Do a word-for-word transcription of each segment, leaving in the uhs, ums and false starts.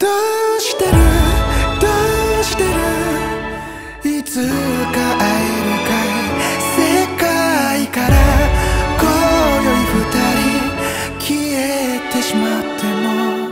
どうしてるどうしてるいつか会えるかい世界から今宵二人消えてしまっても、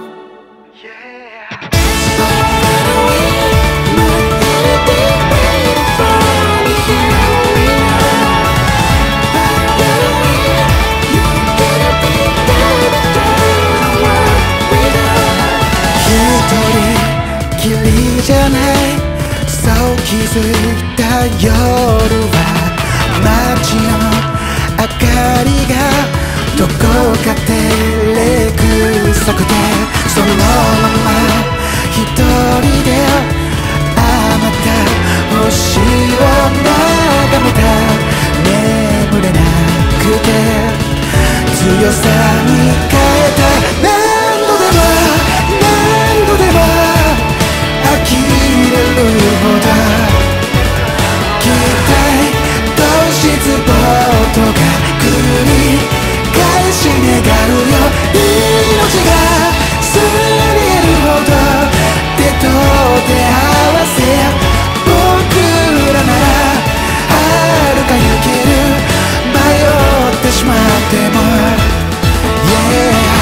一人きりじゃない、そう気づいた夜は街の明かりがどこか照れくさくて、そのまま一人であまた星を眺めた、眠れなくて強さに変えた、何度でも何度でも呆れるほど期待と失望とが繰り返し願うよ、命が過ぎるほど手と手合わせ、僕らなら遥か行ける、迷ってしまっても、yeah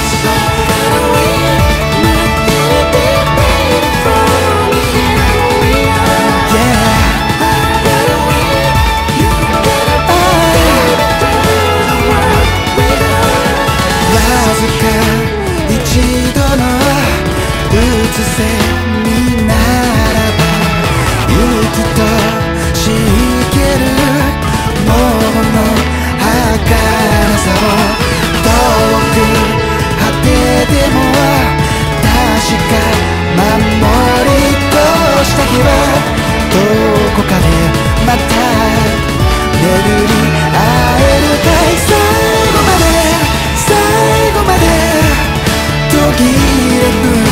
一度のうつせにならば息としけるものの儚さを遠く果てても確か守りとした日はどこかでまた巡り会えるかい、最後まで最後まで途切れる